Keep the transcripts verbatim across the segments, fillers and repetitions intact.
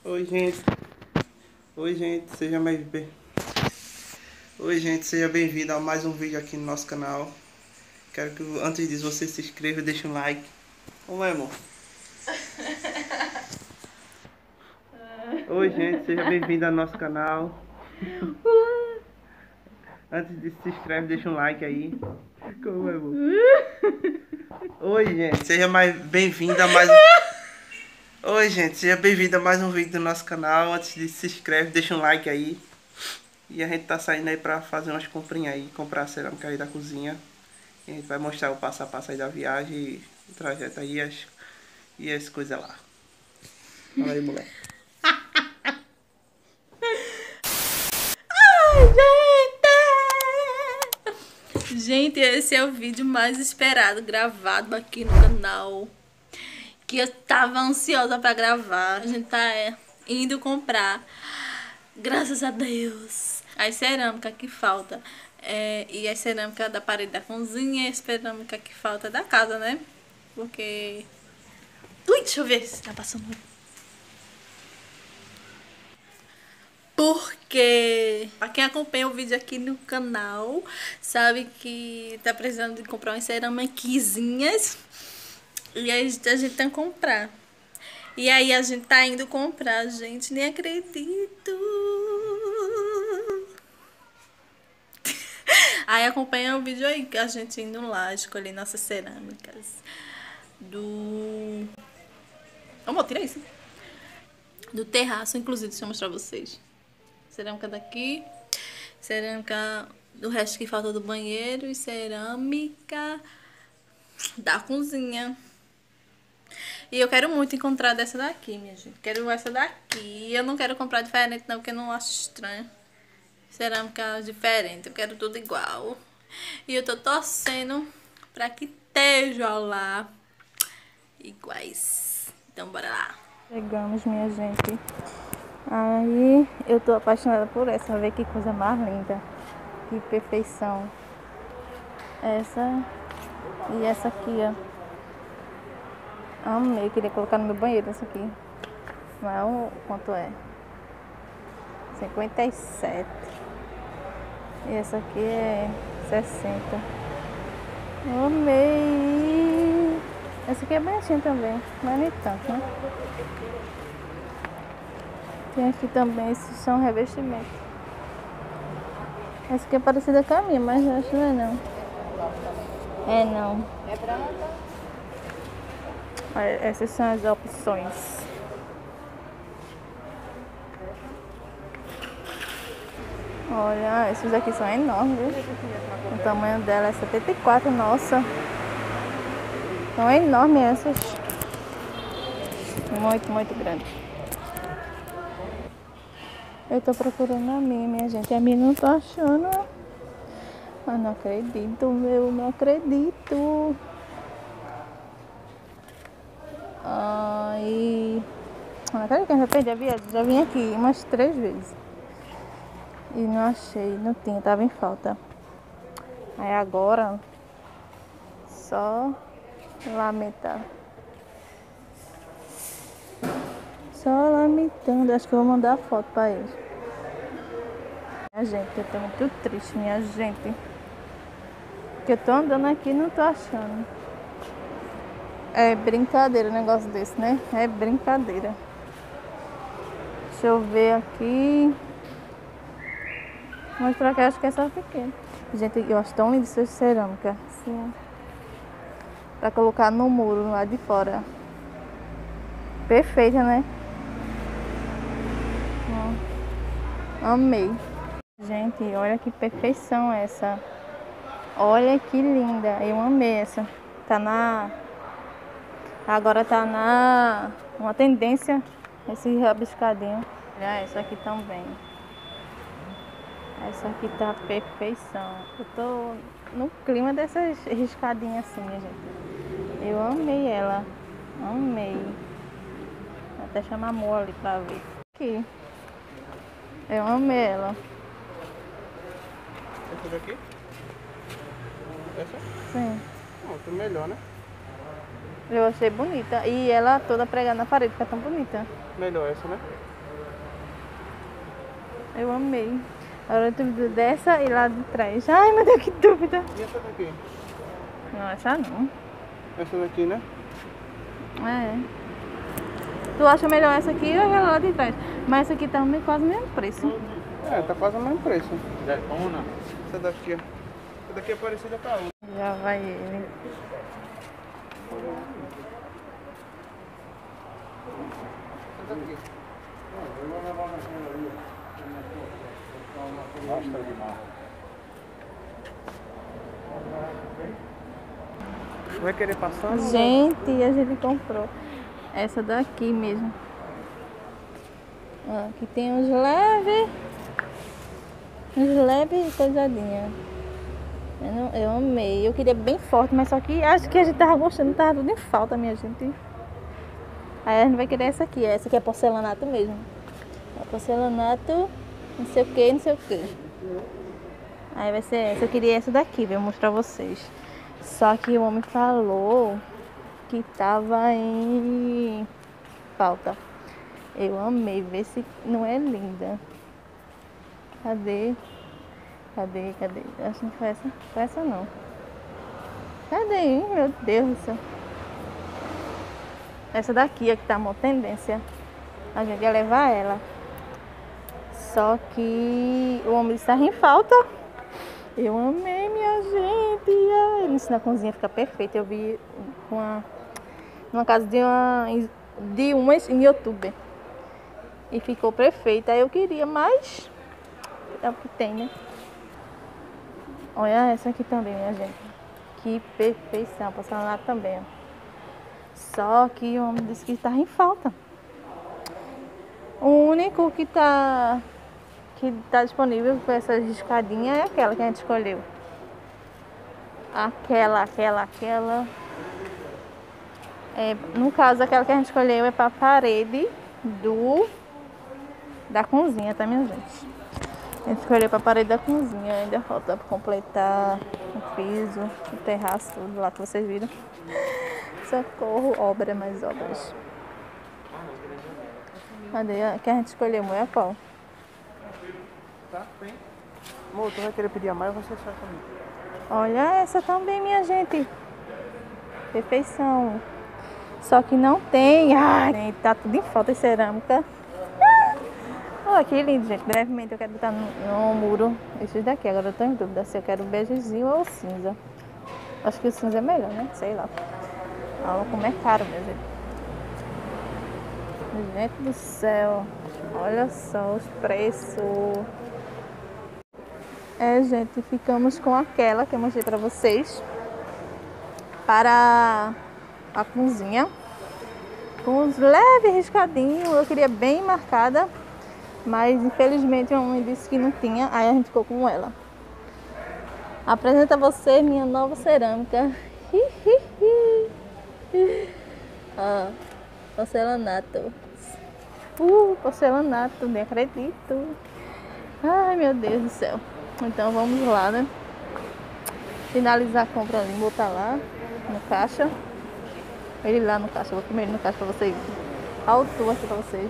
Oi, gente. Oi, gente. Seja bem-vindo. Oi, gente. Seja bem-vindo a mais um vídeo aqui no nosso canal. Quero que antes disso você se inscreva e deixe um like. Como é, amor? Oi, gente. Seja bem-vindo ao nosso canal. Antes disso, se inscreve, deixa um like aí. Como é, amor? Oi, gente. Seja mais bem-vindo a mais um... Oi, gente. Seja bem-vindo a mais um vídeo do nosso canal. Antes disso, se inscreve, deixa um like aí. E a gente tá saindo aí pra fazer umas comprinhas aí, comprar a cerâmica aí da cozinha. E a gente vai mostrar o passo a passo aí da viagem, o trajeto aí as, e as coisas lá. Fala aí, moleque. Gente, esse é o vídeo mais esperado gravado aqui no canal. Que eu tava ansiosa pra gravar. A gente tá é, indo comprar, graças a Deus, as cerâmicas que falta. É, e as cerâmicas da parede da cozinha e as cerâmicas que falta da casa, né? Porque... Ui, deixa eu ver se tá passando. Porque pra quem acompanha o vídeo aqui no canal sabe que tá precisando de comprar umas cerâmicazinhas. E aí a gente tem que comprar. E aí a gente tá indo comprar, gente. Nem acredito. Aí acompanha o vídeo aí que a gente indo lá escolher nossas cerâmicas. Do... Amor, tira isso. Do terraço, inclusive, deixa eu mostrar pra vocês. Cerâmica daqui, cerâmica do resto que falta do banheiro e cerâmica da cozinha. E eu quero muito encontrar dessa daqui, minha gente. Quero essa daqui. Eu não quero comprar diferente não, porque eu não acho estranho. Cerâmica diferente, eu quero tudo igual. E eu tô torcendo pra que esteja lá iguais. Então bora lá. Chegamos, minha gente. Aí eu tô apaixonada por essa. Ver que coisa mais linda. Que perfeição. Essa e essa aqui, ó. Amei. Queria colocar no meu banheiro essa aqui. Mas o quanto é? cinquenta e sete. E essa aqui é sessenta. Amei. Essa aqui é bonitinha também. Mas nem tanto, né? Tem aqui também, esses são revestimentos. Essa aqui é parecida com a minha, mas eu acho que não é não. É não. É branca? Olha, essas são as opções. Olha, esses aqui são enormes, viu? O tamanho dela é setenta e quatro, nossa. São enormes essas. Muito, muito grande. Eu tô procurando a minha, minha gente. A minha não tô achando. Ah, não acredito, meu. Não acredito. Ai. Não acredito que eu já perdi a viagem. Já vim aqui umas três vezes. E não achei. Não tinha. Tava em falta. Aí agora. Só lamentar. Só lamentando. Acho que eu vou mandar foto pra eles. Minha gente, eu tô muito triste, minha gente. Porque eu tô andando aqui e não tô achando. É brincadeira um negócio desse, né? É brincadeira. Deixa eu ver aqui. Vou mostrar que eu acho que é só pequeno. Gente, eu acho tão lindo essa cerâmica. Assim, pra colocar no muro lá de fora. Perfeita, né? Amei. Gente, olha que perfeição essa. Olha que linda. Eu amei essa. Tá na... Agora tá na... Uma tendência. Esse rabiscadinho. Olha essa aqui também. Essa aqui tá perfeição. Eu tô no clima dessas riscadinhas assim, minha gente. Eu amei ela. Amei. Vou até chamar a amor ali pra ver. Aqui. Eu amei ela. Essa daqui? Essa? Sim. Não, tá melhor, né? Eu achei bonita. E ela toda pregada na parede, fica tão bonita. Melhor essa, né? Eu amei. Agora eu tô dessa e lá de trás. Ai, meu Deus, que dúvida. E essa daqui? Não, essa não. Essa daqui, né? É. Tu acha melhor essa aqui ou aquela lá de trás? Mas essa aqui também quase o mesmo preço. É, tá quase o mesmo preço. Detona. Essa daqui, ó. Essa daqui é parecida com a outra. Já vai ele. Essa daqui. Gosta demais. Vai querer passar? Gente, a gente comprou essa daqui mesmo. Ó, aqui tem uns leves. Uns leves coisadinhas. Eu, não, eu amei. Eu queria bem forte, mas só que acho que a gente tava gostando, tava tudo em falta, minha gente. Aí a gente vai querer essa aqui. Essa aqui é porcelanato mesmo. É porcelanato, não sei o que, não sei o que. Aí vai ser essa. Eu queria essa daqui, vou mostrar pra vocês. Só que o homem falou que tava em falta. Eu amei, ver se não é linda. Cadê? Cadê? Cadê? Acho que não foi essa. Foi essa não. Cadê? Hein? Meu Deus do céu. Essa daqui é que tá uma tendência. A gente ia levar ela. Só que o homem está em falta. Eu amei, minha gente. Ai, isso na cozinha fica perfeito. Eu vi uma, numa casa de uma de umas em YouTube. E ficou perfeita. Aí eu queria, mas é o que tem, né? Olha essa aqui também, minha gente. Que perfeição. Passando lá também, ó. Só que o homem disse que está em falta. O único que está que tá disponível com essa riscadinha é aquela que a gente escolheu. Aquela, aquela, aquela. É, no caso, aquela que a gente escolheu é para a parede do da cozinha, tá, minha gente? A gente escolheu para a parede da cozinha. Ainda falta para completar o piso, o terraço, tudo lá que vocês viram. Socorro, obra, mais obras. Cadê a que a gente escolheu? É qual? Tá, tem. Amor, tu vai querer pedir a mais ou você sai comigo? Olha essa também, minha gente. Perfeição. Só que não tem. Ai, tá tudo em falta de cerâmica. Olha que lindo, gente. Brevemente eu quero botar no, no muro esses daqui. Agora eu tô em dúvida se eu quero beijezinho ou cinza. Acho que o cinza é melhor, né? Sei lá. Olha como é caro, minha gente. Gente do céu. Olha só os preços. É, gente, ficamos com aquela que eu mostrei pra vocês. Para a cozinha. Com uns leves riscadinhos. Eu queria bem marcada. Mas infelizmente a mãe disse que não tinha. Aí a gente ficou com ela. Apresento a vocês minha nova cerâmica. Ó, porcelanato. Uh, porcelanato, nem acredito. Ai, meu Deus do céu. Então vamos lá, né? Finalizar a compra ali, botar lá no caixa. Ele lá no caixa, eu vou comer ele no caixa pra vocês. A altura aqui pra vocês.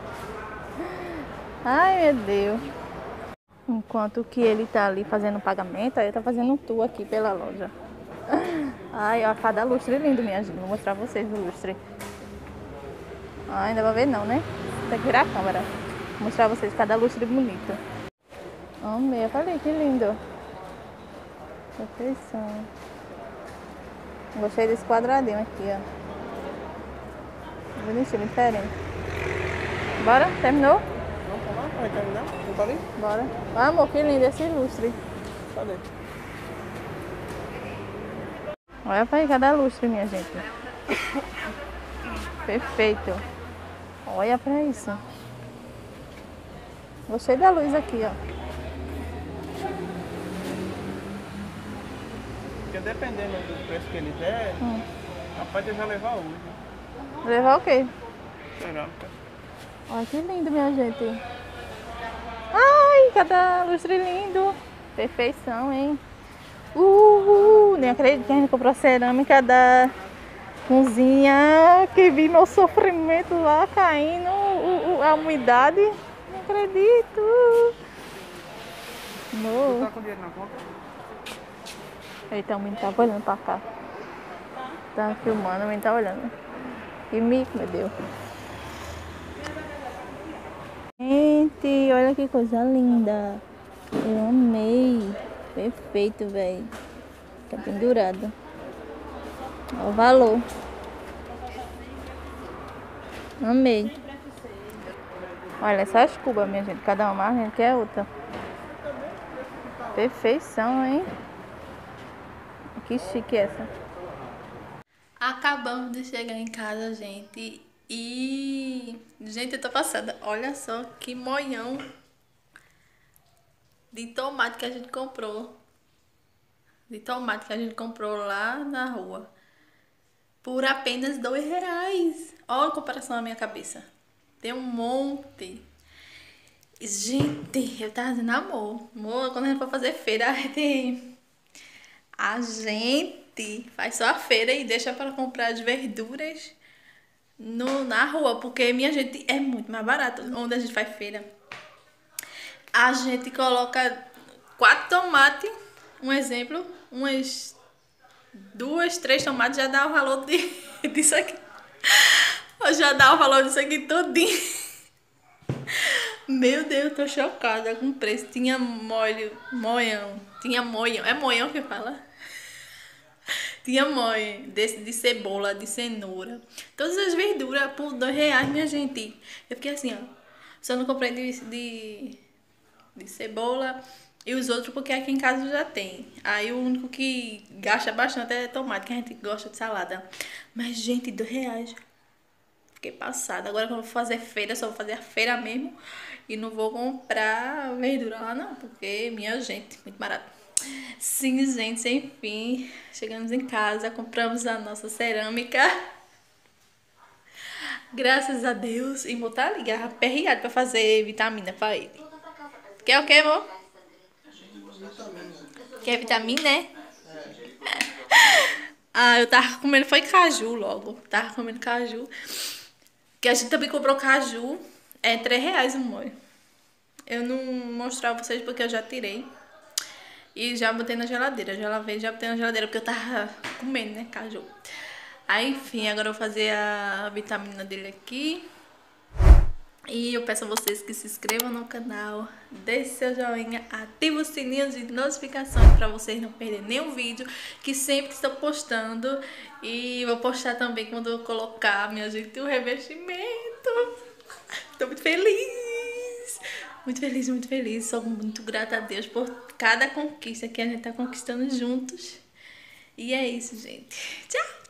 Ai, meu Deus. Enquanto que ele tá ali fazendo o pagamento, aí eu tô fazendo um tour aqui pela loja. Ai, ó, cada lustre lindo, minha gente. Vou mostrar pra vocês o lustre. Ah, ainda vai ver não, né? Tem que virar a câmera. Vou mostrar pra vocês cada lustre bonito. Oh, meu, olha que lindo. Perfeição. Gostei desse quadradinho aqui, ó. Bonitinho, diferente. Bora? Terminou? Vamos lá? Vai terminar? Não tá ali? Bora. Ah, amor, que lindo esse lustre. Cadê? Olha pra aí cada lustre, minha gente. Perfeito. Olha pra isso. Gostei da luz aqui, ó. Porque dependendo do preço que ele der, Hum. rapaz, eu já levar hoje. Levar o quê? Cerâmica. Olha que lindo, minha gente. Ai, cada lustre lindo. Perfeição, hein? Uhul. Nem acredito que a gente comprou a cerâmica da cozinha. Que vi meu sofrimento lá caindo, o, o, a umidade. acredito. Tu Amor. tá com dinheiro na conta? Eita, o menino tava olhando pra cá. Tava filmando, o menino tá olhando. Que mico, meu Deus. Gente, olha que coisa linda. Eu amei. Perfeito, velho. Tá pendurado. Olha o valor. Amei. Olha essas cubas, minha gente. Cada uma mais que é outra. Perfeição, hein? Que chique essa. Acabamos de chegar em casa, gente. E... Gente, eu tô passada. Olha só que moião de tomate que a gente comprou. De tomate que a gente comprou lá na rua. Por apenas dois reais. Olha a comparação na minha cabeça. Tem um monte. Gente, eu tava dizendo amor. Amor, quando a gente for fazer feira, a gente... A gente faz só a feira e deixa para comprar as verduras no, na rua. Porque, minha gente, é muito mais barato onde a gente faz feira. A gente coloca quatro tomates, um exemplo, umas duas, três tomates já dá o valor de, disso aqui. Já dá o valor disso aqui todinho. Meu Deus, tô chocada com o preço. Tinha molho, moião. Tinha moião. É moião que fala? Tinha moião de, de cebola, de cenoura. Todas as verduras por dois reais, minha gente. Eu fiquei assim, ó. Só não comprei de, de, de cebola e os outros porque aqui em casa já tem. Aí o único que gasta bastante é tomate, que a gente gosta de salada. Mas, gente, dois reais. Fiquei passada. Agora quando eu vou fazer feira, só vou fazer a feira mesmo. E não vou comprar verdura lá não, porque, minha gente, muito barato. Sim, gente, enfim. Chegamos em casa, compramos a nossa cerâmica. Graças a Deus. E vou tá ligado, aperreado pra fazer vitamina pra ele. Quer o quê, amor? Quer vitamina, né? Ah, eu tava comendo, foi caju logo. Tava comendo caju. Que a gente também comprou caju. É três reais o molho. Eu não vou mostrar pra vocês porque eu já tirei. E já botei na geladeira. Já lavei, já botei na geladeira porque eu tava comendo, né, caju. Aí, enfim, agora eu vou fazer a vitamina dele aqui. E eu peço a vocês que se inscrevam no canal, deixe seu joinha, ative o sininho de notificações para vocês não perderem nenhum vídeo, que sempre estou postando. E vou postar também quando eu colocar, minha gente, o revestimento. Tô muito feliz, muito feliz, muito feliz. Sou muito grata a Deus por cada conquista que a gente tá conquistando juntos. E é isso, gente. Tchau!